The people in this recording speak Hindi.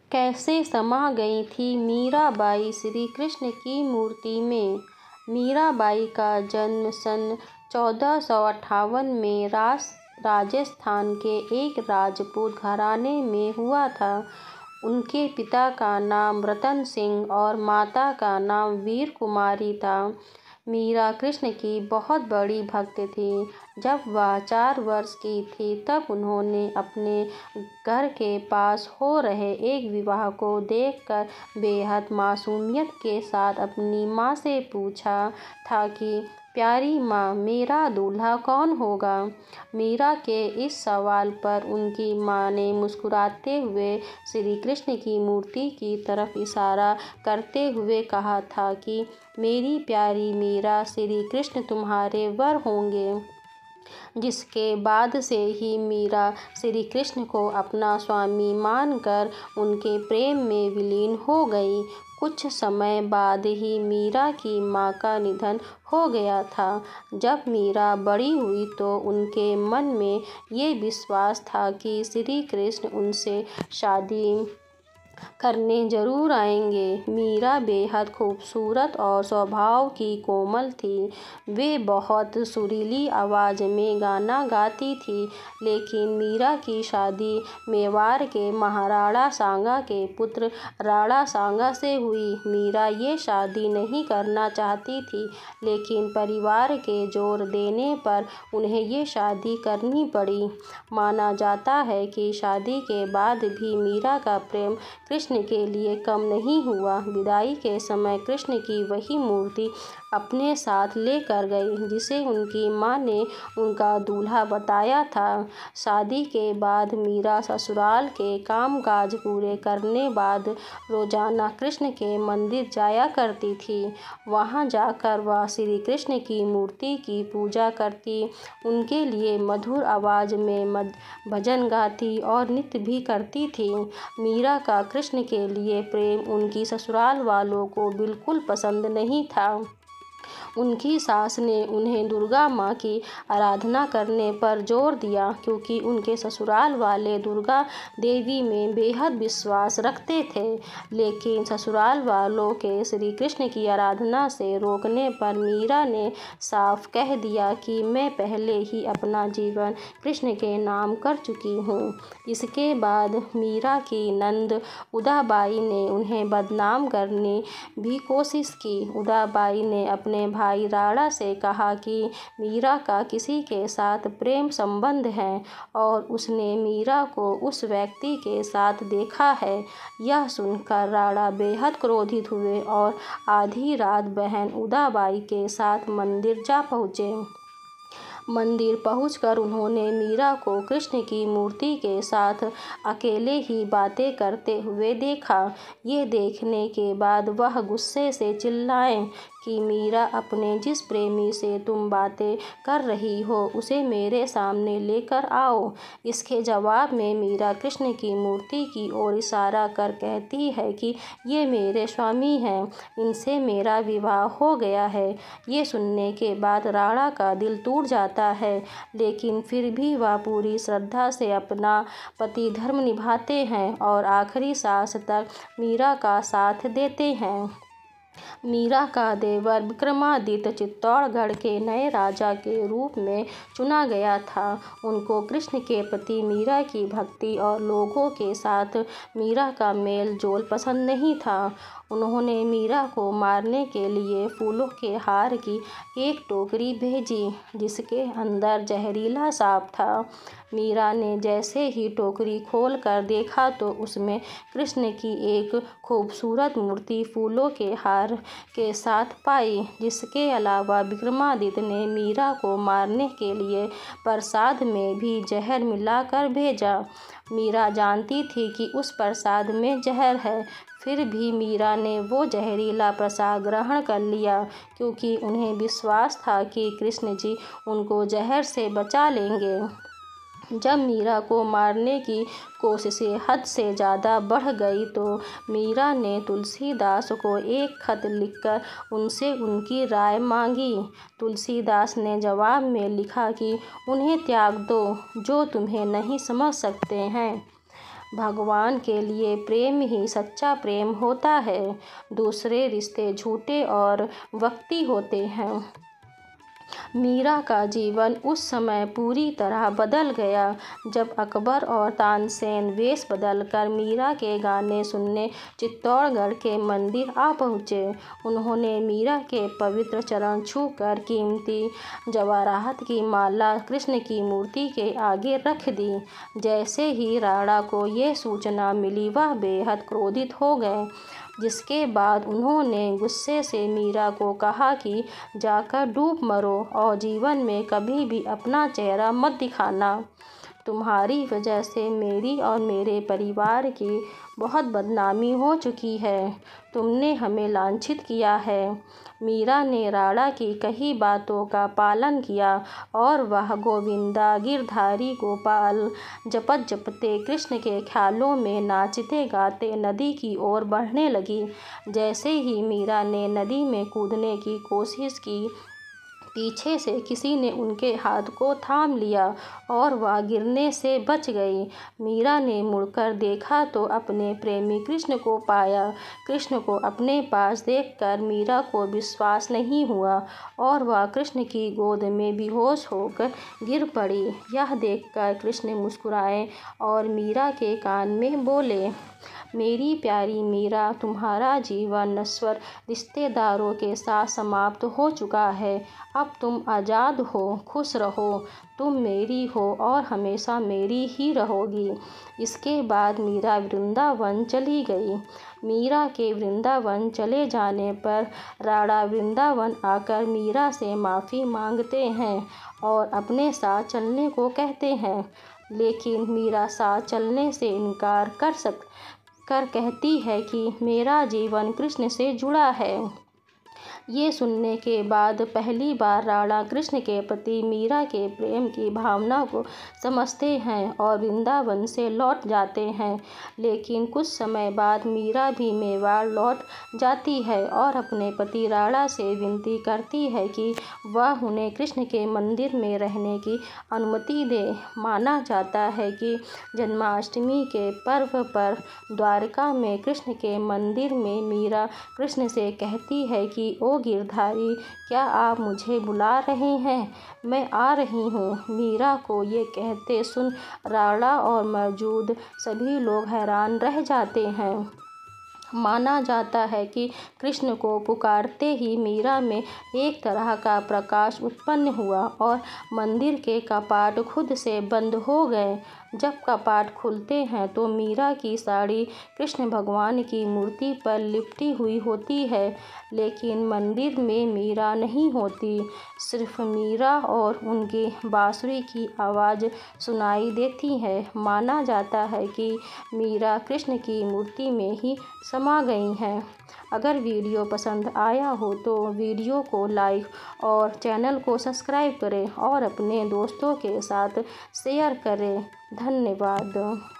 कैसे समा गई थी मीराबाई श्री कृष्ण की मूर्ति में। मीराबाई का जन्म सन 1458 में राजस्थान के एक राजपूत घराने में हुआ था। उनके पिता का नाम रतन सिंह और माता का नाम वीर कुमारी था। मीरा कृष्ण की बहुत बड़ी भक्त थी। जब वह 4 वर्ष की थी तब उन्होंने अपने घर के पास हो रहे एक विवाह को देखकर बेहद मासूमियत के साथ अपनी माँ से पूछा था कि प्यारी माँ, मेरा दूल्हा कौन होगा। मीरा के इस सवाल पर उनकी माँ ने मुस्कुराते हुए श्री कृष्ण की मूर्ति की तरफ इशारा करते हुए कहा था कि मेरी प्यारी मीरा, श्री कृष्ण तुम्हारे वर होंगे। जिसके बाद से ही मीरा श्री कृष्ण को अपना स्वामी मानकर उनके प्रेम में विलीन हो गई। कुछ समय बाद ही मीरा की माँ का निधन हो गया था। जब मीरा बड़ी हुई तो उनके मन में ये विश्वास था कि श्री कृष्ण उनसे शादी करने जरूर आएंगे। मीरा बेहद खूबसूरत और स्वभाव की कोमल थी। वे बहुत सुरीली आवाज़ में गाना गाती थी। लेकिन मीरा की शादी मेवाड़ के महाराणा सांगा के पुत्र राणा सांगा से हुई। मीरा ये शादी नहीं करना चाहती थी, लेकिन परिवार के जोर देने पर उन्हें ये शादी करनी पड़ी। माना जाता है कि शादी के बाद भी मीरा का प्रेम कृष्ण के लिए कम नहीं हुआ। विदाई के समय कृष्ण की वही मूर्ति अपने साथ लेकर गई जिसे उनकी माँ ने उनका दूल्हा बताया था। शादी के बाद मीरा ससुराल के कामकाज पूरे करने बाद रोजाना कृष्ण के मंदिर जाया करती थी। वहाँ जाकर वह श्री कृष्ण की मूर्ति की पूजा करती, उनके लिए मधुर आवाज़ में भजन गाती और नृत्य भी करती थी। मीरा का कृष्ण के लिए प्रेम उनकी ससुराल वालों को बिल्कुल पसंद नहीं था। उनकी सास ने उन्हें दुर्गा माँ की आराधना करने पर जोर दिया, क्योंकि उनके ससुराल वाले दुर्गा देवी में बेहद विश्वास रखते थे। लेकिन ससुराल वालों के श्री कृष्ण की आराधना से रोकने पर मीरा ने साफ कह दिया कि मैं पहले ही अपना जीवन कृष्ण के नाम कर चुकी हूँ। इसके बाद मीरा की नंद उदाबाई ने उन्हें बदनाम करने भी कोशिश की। उदाबाई ने अपने भाई राणा से कहा कि मीरा का किसी के साथ प्रेम संबंध है और उसने मीरा को उस व्यक्ति के साथ देखा है। यह सुनकर राणा बेहद क्रोधित हुए और आधी रात बहन उदाबाई के साथ मंदिर जा पहुँचे। मंदिर पहुंचकर उन्होंने मीरा को कृष्ण की मूर्ति के साथ अकेले ही बातें करते हुए देखा। ये देखने के बाद वह गुस्से से चिल्लाए कि मीरा, अपने जिस प्रेमी से तुम बातें कर रही हो उसे मेरे सामने लेकर आओ। इसके जवाब में मीरा कृष्ण की मूर्ति की ओर इशारा कर कहती है कि ये मेरे स्वामी हैं, इनसे मेरा विवाह हो गया है। ये सुनने के बाद राणा का दिल टूट जाता है, लेकिन फिर भी वह पूरी श्रद्धा से अपना पति धर्म निभाते हैं और आखिरी सांस तक मीरा का साथ देते हैं। मीरा का देवर विक्रमादित्य चित्तौड़गढ़ के नए राजा के रूप में चुना गया था। उनको कृष्ण के प्रति मीरा की भक्ति और लोगों के साथ मीरा का मेल जोल पसंद नहीं था। उन्होंने मीरा को मारने के लिए फूलों के हार की एक टोकरी भेजी, जिसके अंदर जहरीला सांप था। मीरा ने जैसे ही टोकरी खोलकर देखा तो उसमें कृष्ण की एक खूबसूरत मूर्ति फूलों के हार के साथ पाई। जिसके अलावा विक्रमादित्य ने मीरा को मारने के लिए प्रसाद में भी जहर मिलाकर भेजा। मीरा जानती थी कि उस प्रसाद में जहर है, फिर भी मीरा ने वो जहरीला प्रसाद ग्रहण कर लिया, क्योंकि उन्हें विश्वास था कि कृष्ण जी उनको जहर से बचा लेंगे। जब मीरा को मारने की कोशिशें हद से ज़्यादा बढ़ गई तो मीरा ने तुलसीदास को एक खत लिखकर उनसे उनकी राय मांगी। तुलसीदास ने जवाब में लिखा कि उन्हें त्याग दो, जो तुम्हें नहीं समझ सकते हैं। भगवान के लिए प्रेम ही सच्चा प्रेम होता है, दूसरे रिश्ते झूठे और वक्ती होते हैं। मीरा का जीवन उस समय पूरी तरह बदल गया जब अकबर और तानसेन वेश बदलकर मीरा के गाने सुनने चित्तौड़गढ़ के मंदिर आ पहुँचे। उन्होंने मीरा के पवित्र चरण छूकर कीमती जवाहरात की माला कृष्ण की मूर्ति के आगे रख दी। जैसे ही राणा को ये सूचना मिली वह बेहद क्रोधित हो गए, जिसके बाद उन्होंने गुस्से से मीरा को कहा कि जाकर डूब मरो और जीवन में कभी भी अपना चेहरा मत दिखाना। तुम्हारी वजह से मेरी और मेरे परिवार की बहुत बदनामी हो चुकी है। तुमने हमें लांछित किया है। मीरा ने राणा की कही बातों का पालन किया और वह गोविंदा गिरधारी गोपाल जपत जपते कृष्ण के ख्यालों में नाचते गाते नदी की ओर बढ़ने लगी। जैसे ही मीरा ने नदी में कूदने की कोशिश की, पीछे से किसी ने उनके हाथ को थाम लिया और वह गिरने से बच गई। मीरा ने मुड़कर देखा तो अपने प्रेमी कृष्ण को पाया। कृष्ण को अपने पास देखकर मीरा को विश्वास नहीं हुआ और वह कृष्ण की गोद में बेहोश होकर गिर पड़ी। यह देखकर कृष्ण मुस्कुराए और मीरा के कान में बोले, मेरी प्यारी मीरा, तुम्हारा जीवन नश्वर रिश्तेदारों के साथ समाप्त हो चुका है। अब तुम आज़ाद हो, खुश रहो। तुम मेरी हो और हमेशा मेरी ही रहोगी। इसके बाद मीरा वृंदावन चली गई। मीरा के वृंदावन चले जाने पर राणा वृंदावन आकर मीरा से माफ़ी मांगते हैं और अपने साथ चलने को कहते हैं, लेकिन मीरा साथ चलने से इनकार कर कहती है कि मेरा जीवन कृष्ण से जुड़ा है। ये सुनने के बाद पहली बार राणा कृष्ण के प्रति मीरा के प्रेम की भावना को समझते हैं और वृंदावन से लौट जाते हैं। लेकिन कुछ समय बाद मीरा भी मेवाड़ लौट जाती है और अपने पति राणा से विनती करती है कि वह उन्हें कृष्ण के मंदिर में रहने की अनुमति दे। माना जाता है कि जन्माष्टमी के पर्व पर द्वारका में कृष्ण के मंदिर में मीरा कृष्ण से कहती है कि ओ गिरधारी, क्या आप मुझे बुला रहे हैं? मैं आ रही हूँ। मीरा को ये कहते सुन राणा और मौजूद सभी लोग हैरान रह जाते हैं। माना जाता है कि कृष्ण को पुकारते ही मीरा में एक तरह का प्रकाश उत्पन्न हुआ और मंदिर के कपाट खुद से बंद हो गए। जब कपाट खुलते हैं तो मीरा की साड़ी कृष्ण भगवान की मूर्ति पर लिपटी हुई होती है, लेकिन मंदिर में मीरा नहीं होती। सिर्फ मीरा और उनकी बांसुरी की आवाज़ सुनाई देती है। माना जाता है कि मीरा कृष्ण की मूर्ति में ही समा गई हैं। अगर वीडियो पसंद आया हो तो वीडियो को लाइक और चैनल को सब्सक्राइब करें और अपने दोस्तों के साथ शेयर करें। धन्यवाद।